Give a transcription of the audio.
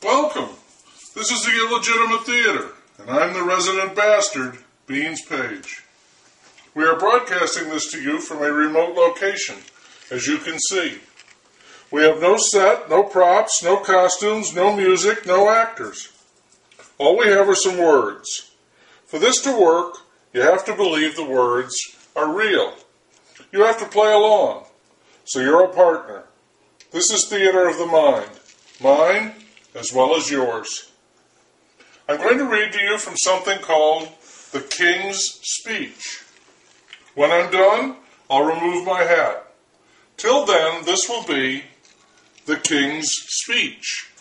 Welcome. This is the Illegitimate Theater, and I'm the resident bastard, Beans Page. We are broadcasting this to you from a remote location, as you can see. We have no set, no props, no costumes, no music, no actors. All we have are some words. For this to work, you have to believe the words are real. You have to play along, so you're a partner. This is theater of the mind. Mine, as well as yours. I'm going to read to you from something called The King's Speech. When I'm done, I'll remove my hat. Till then, this will be The King's Speech.